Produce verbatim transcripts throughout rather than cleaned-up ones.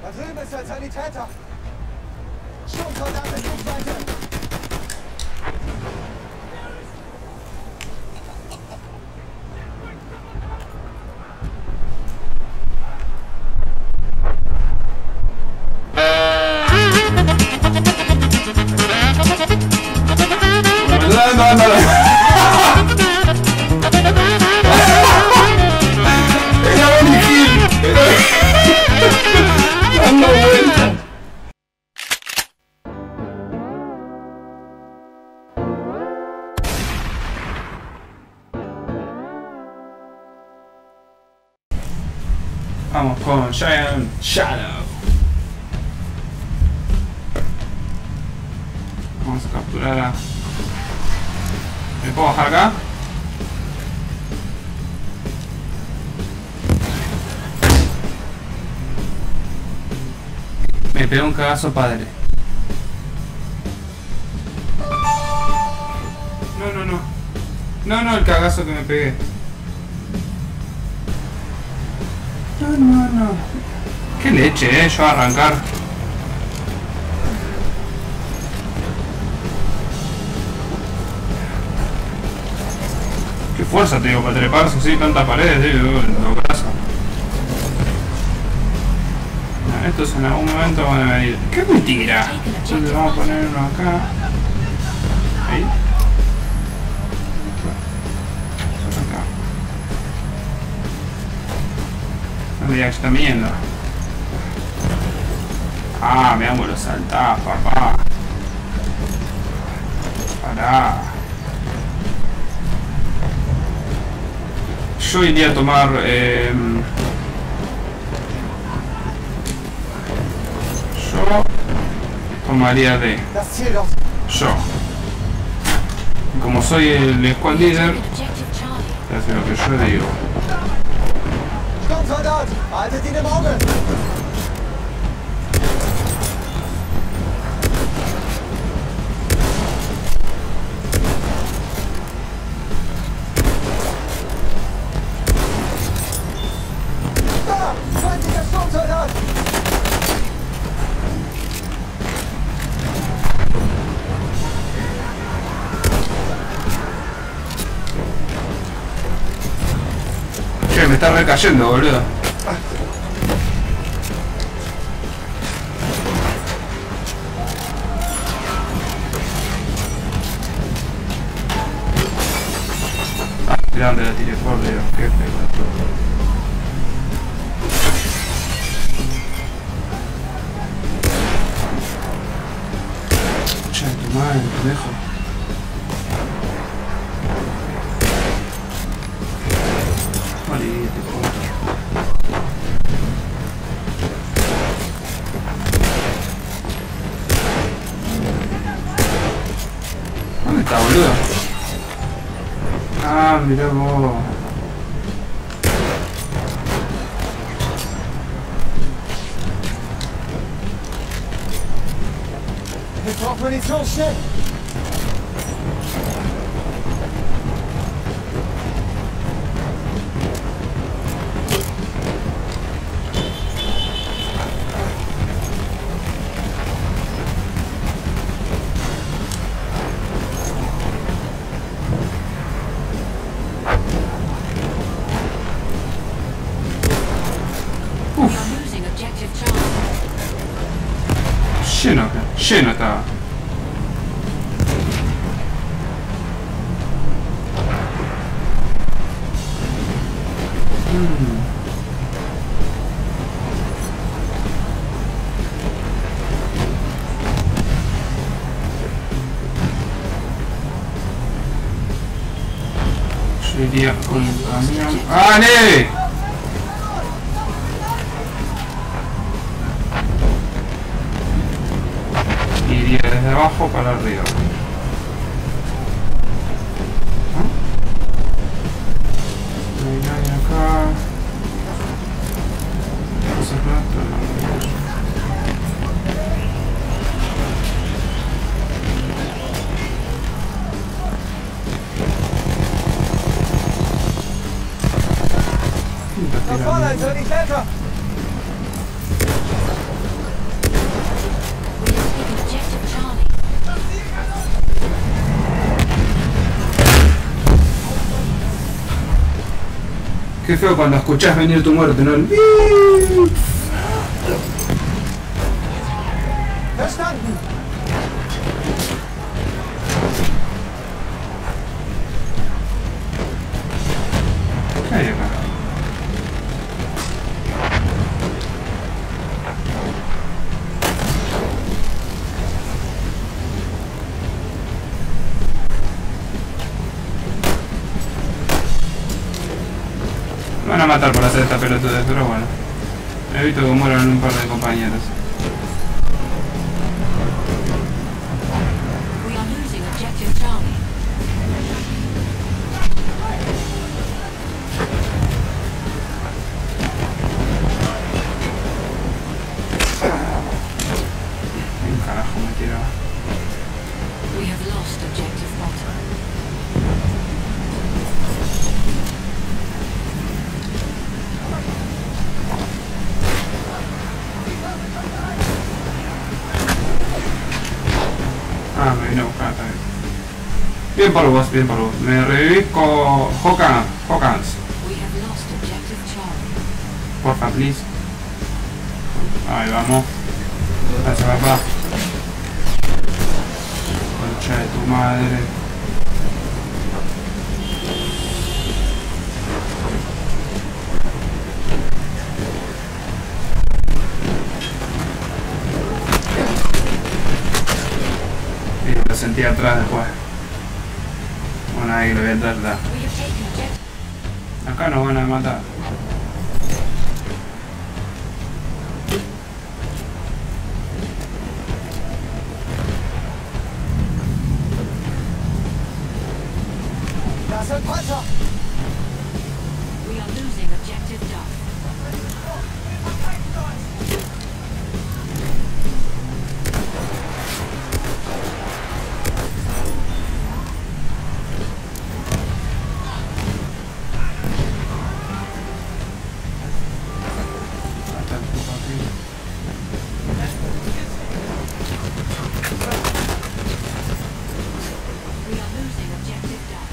Da drüben ist ein Sanitäter. Sturmsoldat in Rückseite. Vamos con Giant Shadow. Vamos a capturar a... ¿Me puedo bajar acá? Me pegó un cagazo padre. No, no, no. No, no, el cagazo que me pegué. No, no, no. Qué leche, eh, yo a arrancar. Qué fuerza, te digo, para treparse así tantas paredes, tío, lo brazo. No, estos en algún momento van a venir. ¡Qué mentira! Entonces vamos a poner uno acá. Ahí. Acá. No me digas que está viendo. Ah, me amo los saltás, papá. Pará. Yo iría a tomar... Eh, yo tomaría de... Yo. Como soy el squad leader, te hace lo que yo digo. Sturmsoldat, haltet ihn im Auge! Da! Feindlicher Sturmsoldat! Che, me está recayendo, boludo. Ah, ¿de dónde la tiré? Por Dios, qué feo. Che, tu madre, pendejo. ¿Dónde está, boludo? Ah, mirá vos. Ich brauch Munition, schnell! Lleno, lleno estaba. Mm. Yo iría con el camión. ¡Ah, neve! Iría desde abajo para arriba. ¿Ah? No hay nadie acá. Hace rato no. Da vorne ein Sanitäter! Qué feo cuando escuchás venir tu muerte, ¿no? El... Verstanden. ¿Qué hay acá? Me van a matar por hacer esta pelotuda, pero bueno. He visto que mueran un par de compañeros. We are losing objective Charlie. ¿Quién carajo me tiró? We have lost objective Bottom. Ah, me vino a buscar también. Bien por vos, bien por vos. Me revivís con Hawkins. Hawkins. We have lost objective Charlie. Porfa, please. Ahí vamos. Gracias, papá. Concha de tu madre. Y lo sentí atrás después. Bueno, ahí lo voy a tratar. We have taken objective. Acá nos van a matar. Das sind Panzer. We are losing objective Duff. Hasta el puto aquí. We are losing objective Duff.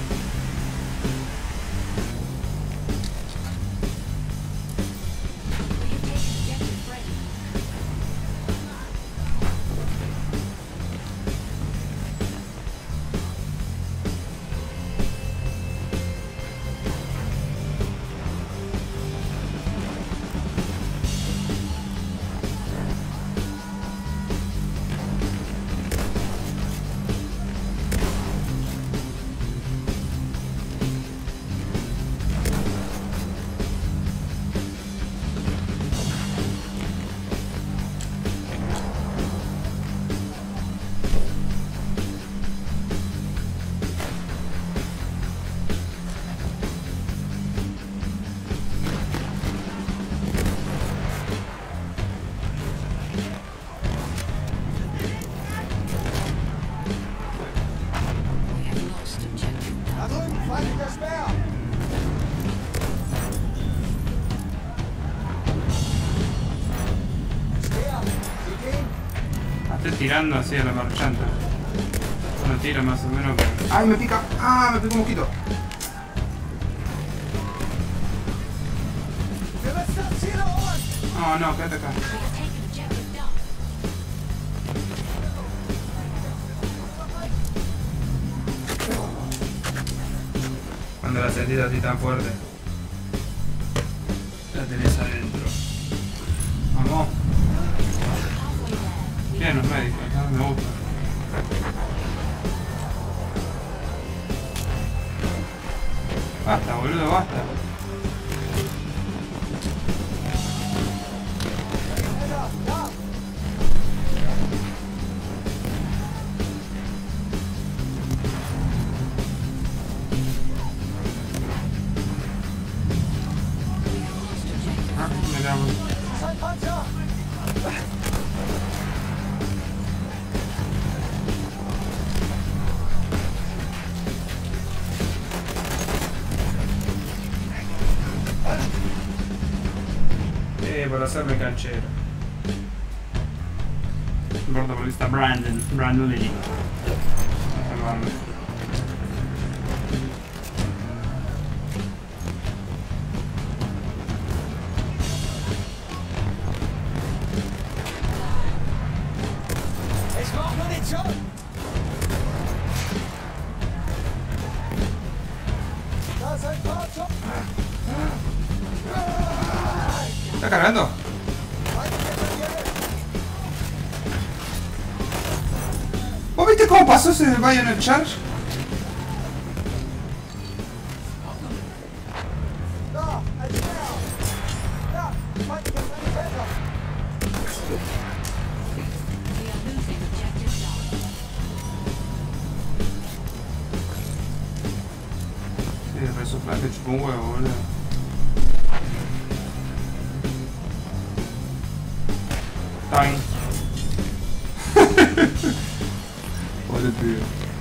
We have taken objective Freddy. We have lost objective Duff. Da drüben, feindlicher Speer. Speer, Sie gehen. Estoy tirando así a la marchanta. Uno tira más o menos. ¡Ay, me pica! ¡Ah, me pica un mosquito! Wir müssen das Ziel erobern. No, no, quédate acá. We have taken objective Duff. Cuando la sentís así tan fuerte, la tenés adentro. Vamos. Halfway there. Bien, los médicos, acá me gusta. Basta, boludo, basta. Schneller, ja. We have lost objective Ah, Freddy. miramos. Das ist ein Panzer. Eh, por hacerme canchero. Bordobolista Brandon, Brandon Lee. Salvarme. schon! Da ist ein Fahrzeug! ¿Está cargando? ¿Vos viste cómo pasó ese Bayonet Charge? Da, ein Speer! Da, feindlicher Sanitäter! We are losing objective Dark. Sí, resoplar que chupó un huevo, boludo. Está bien. Pobre tío.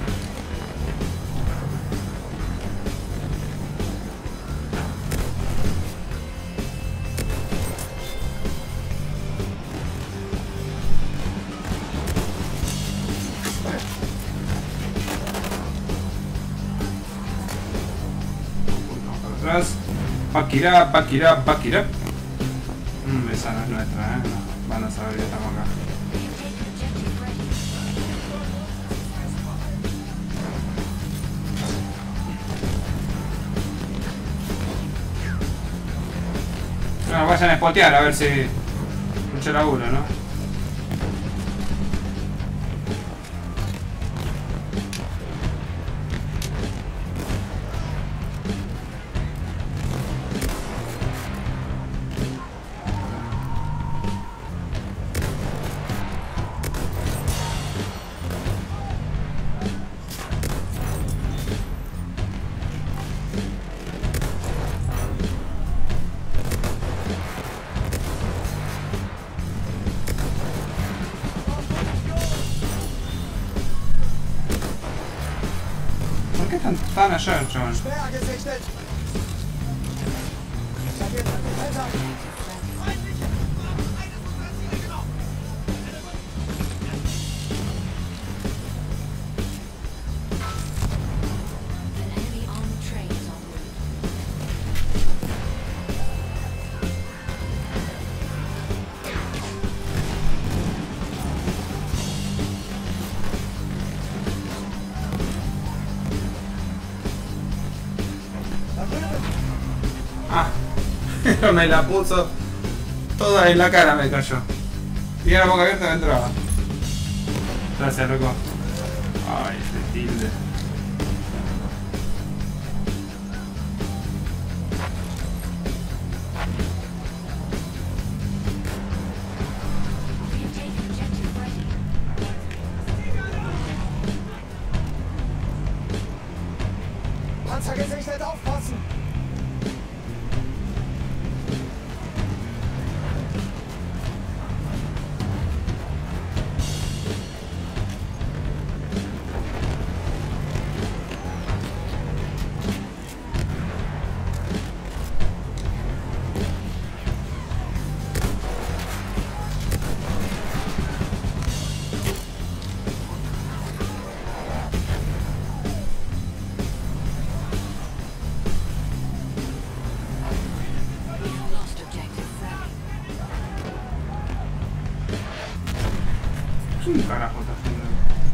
Atrás. Back it up, back it up, back it up. Mm, esa no es nuestra, eh. No, van a saber que estamos acá. Bueno, vayan a spotear a ver si. Mucho laburo, ¿no? ¿Por qué están tan allá, chabón? Speer gesichtet! Ich hab jetzt Sanitäter! An enemy armed train is en route. Da drüben! Ah, pero me la puso toda en la cara, me cayó. Tenía la boca abierta, me entraba. Gracias, loco. Ay, este tilde. We have taken objective Freddy. Panzer gesichtet, aufpassen! We have lost objective Freddy. ¿Quién carajo está haciendo?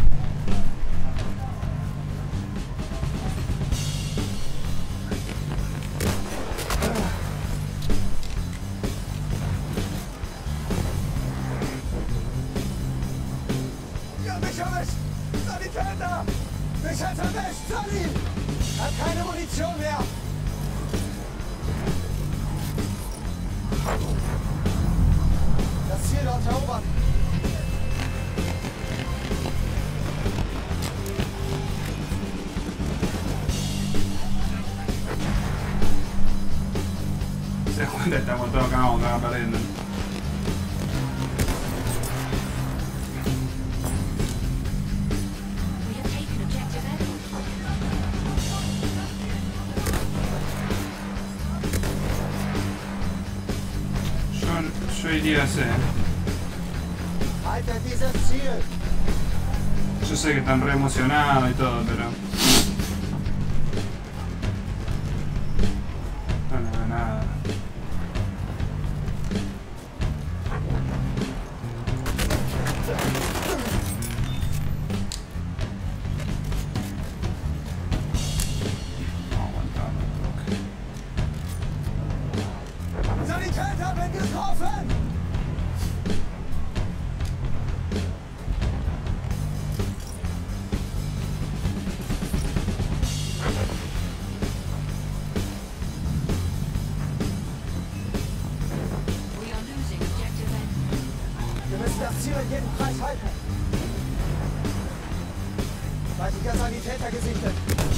Ja, mich erwischt! Sanitäter! Mich hat's erwischt! Sani! Hat keine Munition mehr! Das Ziel dort erobern! Se cuenta, estamos todos acá, vamos acá perdiendo. We have taken objective Edward. Yo, yo iría a ese. Haltet dieses Ziel! Yo sé que están re emocionados y todo, pero. No le veo nada. müssen das Ziel in jedem Preis halten. Feindlicher Sanitäter gesichtet.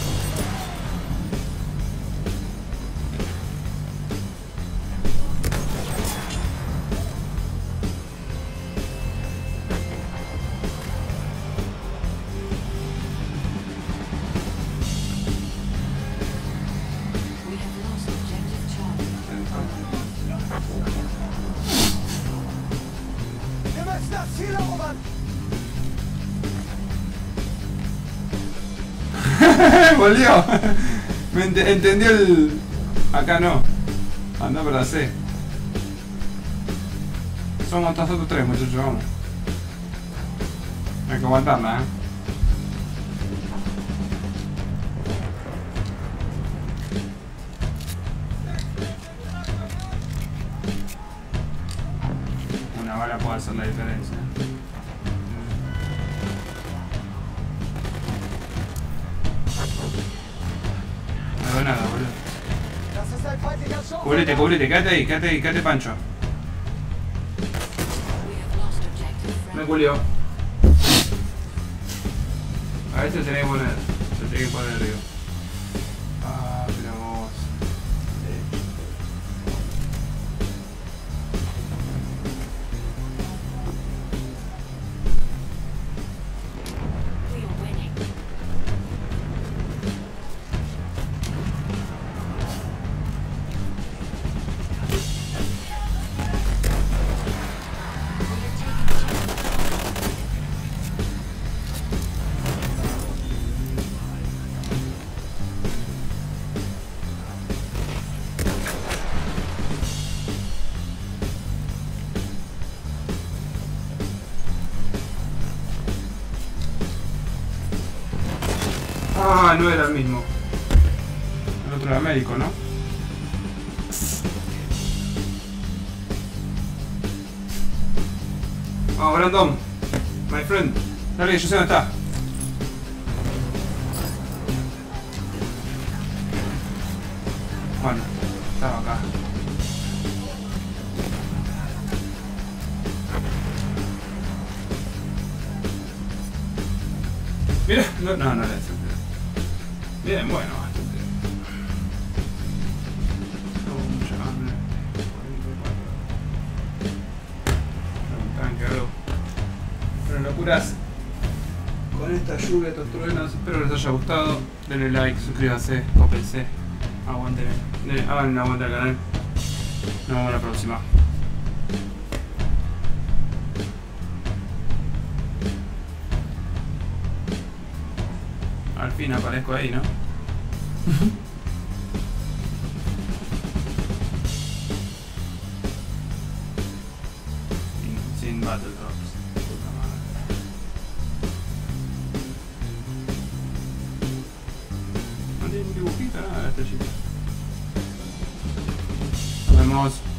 We have lost objective Charlie. Wir müssen das Ziel erobern. Volvió. Me ent entendió el... Acá no. Anda para la C. Somos nosotros tres, muchachos, vamos. Hay que aguantarla, eh. Una bala puede hacer la diferencia. No veo nada, boludo. Das ist ein feindlicher Show. Cubrite, cubrite, quédate ahí, quédate ahí, quédate Pancho. We have lost objective Me Fred. culió. A ver si se tiene que poner. Se tiene que poner arriba. Ah, pero vos. We are winning. Ah, no era el mismo. El otro era médico, ¿no? Vamos, Brandon. My friend. Dale, yo sé dónde está. Bueno, estaba acá. Mira, no, no, no era eso. Bien, bueno, bastante. Oh, mucha hambre. Un tanque, algo. Pero locuras. Con esta lluvia, estos truenos. Espero les haya gustado. Denle like, suscríbanse, cópense. Aguanten. Hagan un aguante al canal. Nos vemos la próxima. Al fin aparezco ahí, ¿no? sin, sin battle drops. Puta madre. No tiene un dibujito, nada, esta chica. Nos vemos.